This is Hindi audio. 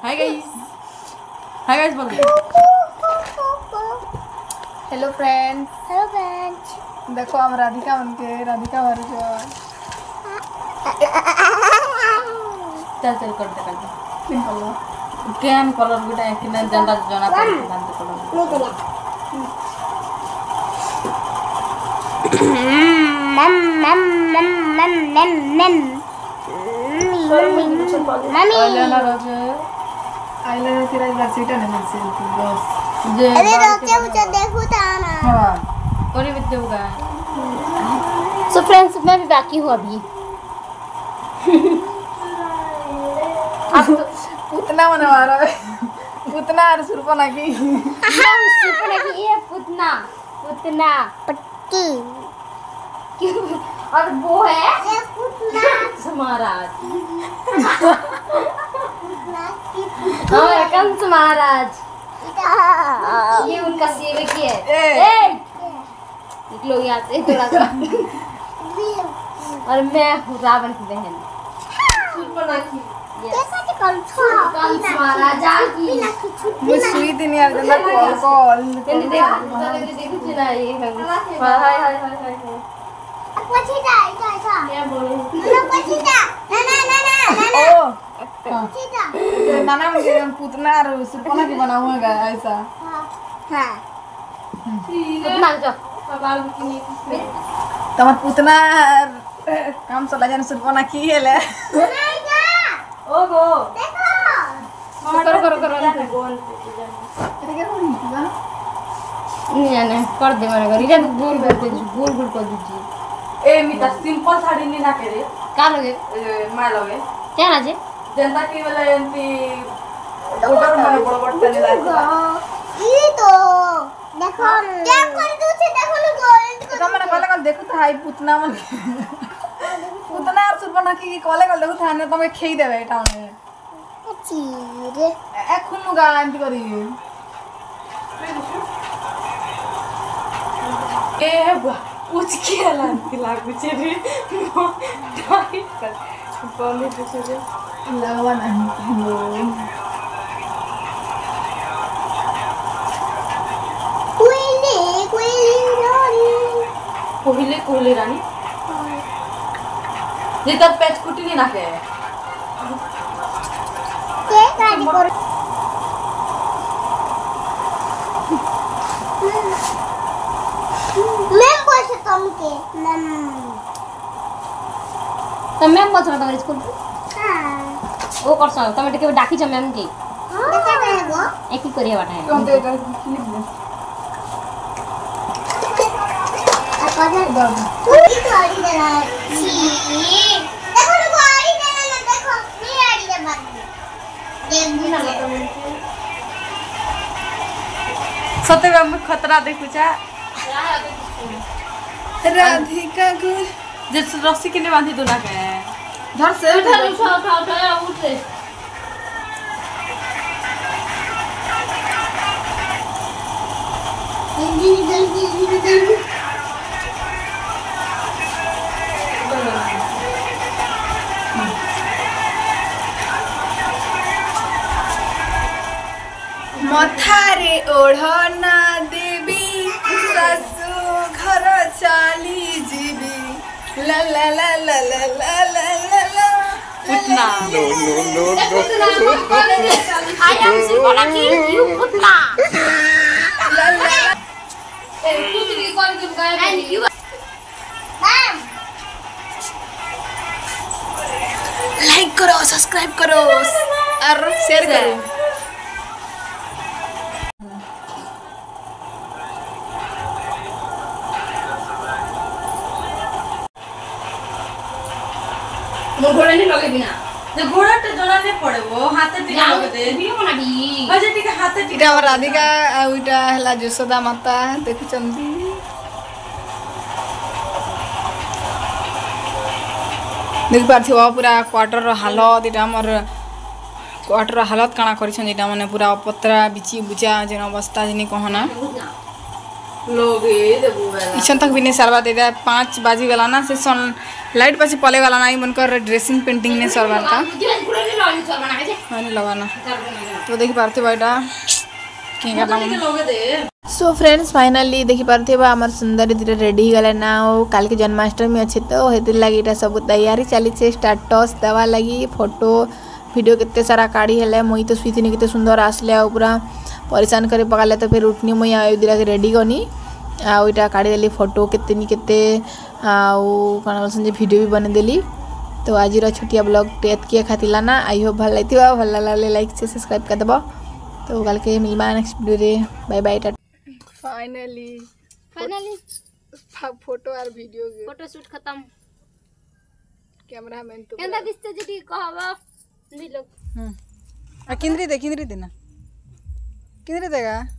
हाय गाइस बोल दे। Hello friends. Hello friends. देखो हम राधिका राधिका भर चल चल कर दे केन कलर गुटा किना जंदा जना पर दांत कलर मम मम मम मम मम मम मम्मी आइलाइनर আছে आइलाइनर तेरा इधर सीटा नहीं से बस जे अरे रोके मुझे देखो था ना। हां और भी देऊगा। सो फ्रेंड्स मैं भी बाकी हूँ अभी। अब पुतना बनवा रहा है पुतना और सुरपना की सुपना की ये पुतना पुतना पट्टी क्यों और वो है ये पुतना महाराज हमारे कंस महाराज ये उनका सेवक ही है। ए निकलो यहाँ से थोड़ा सा। और मैं हूँ रावण की बहन सुपना की। कंस महाराजा की मुझे सुई दिन यार जंदा कॉल देखो चला ये हाय हाय हाय हाय पछीटा ऐसा क्या बोले ना पछीटा ना ओ पछीटा नाना मुझे पुतना और सुरपना की बना हुआ है ऐसा। हां पुतना जो बाल की तमर पुतना काम चला जाने सुरपना की है ले ओ गो करो नहीं जाने कर दे मेरे घर इधर गोल गोल कर दीजिए। ए मिता सिंपल साड़ी नहीं ना करे का लगे माय लगे क्या ना जे जनता की वाला एंटी ऑर्डर में बड़ तने लागा ई तो देखो क्या कर दू छे देखो लो गोल तो मैंने कल देखो था हाई पुतना मन पुतना और सुरपना की कॉले कल देखो था ने तो मैं खेई देबे एटा में चीरे ए खुनुगा एंटी करी ए है बुआ उचकी हलांती लागू छे रे टाइट कर बोले तो छे लगवा नहीं कोहले रानी ये तब पैच कुटी नहीं ना के गाड़ी कर मैम बोल तुम के मैम तो मैम बोल तुम्हारे स्कूल हां ओ कर सो तुम टिके डाकी छ मैम के देखा है वो एक ही करिया बाटा है तुम दे कर क्लिप दे पूरी गाड़ी देना देखो ना गाड़ी देना ना देखो ये गाड़ी दे बात देख ना सते में खतरा देखु छा राधिका को जैसे रस्सी के ने बांधी दो ना के धर से उठा उठ रे जल्दी मथारे ओढ़ना देवी ससु घर चाली जीवी ला ला ला ला ला ला ला ला ला पुतना I am Sipona ki you putna ला ला and you ma'am लाइक करो सब्सक्राइब करो और शेयर करो। mo घोड़ा नहीं लगे बिना तो घोड़ा तो जोड़ा नहीं पड़े वो हाथे टिका लगे दे भी होना भी अजे टिका हाथे टिका इटा राधिका उइटा हला यशोदा माता देखुचंदी देख पारथियो पूरा क्वार्टर रो हालत इटा हमर क्वार्टर हालत काना करिछन इटा माने पूरा पत्रा बिची बुचा जेन अवस्था जिनी कहना इच्छन तक भी नहीं सरवा दे दिया 5 बाजी गला ना से सन लाइट पासी पले गला ना मन कर ड्रेसिंग पेंटिंग ने सरवा था नहीं लगाना तो देखी पारते बेटा कि करना सो फ्रेंड्स फाइनली देखी पारते आमर सुंदर धीरे रेडी गला ना काल के जन्माष्टमी अच्छे तो हेतिर लगी सब तैयारी चली स्टाटस देवा लगी फोटो वीडियो केते सारा काढ़ी हेले मुई तो सुईथिनी केते सुंदर आसले आ पूरा परेशान करे पकाले तो फिर उठनी मुई दिला के रेडी गनी आईटा काढ़ी देली फोटो केते नी केते कौन बोलसन जे वीडियो भी बने देली तो आज छोटिया ब्लॉग टेत किए खातिला ना आई होप भल लगी भल लगे लाइक से सब्सक्राइब कर देबो तो कल के मिलबा नेक्स्ट वीडियो रे बाय बाय फाइनली फोटो और वीडियो फोटो शूट खत्म कैमरामैन तो केंदा दिसते जी कहबा नी लोग किंद्री देना किंद्री देगा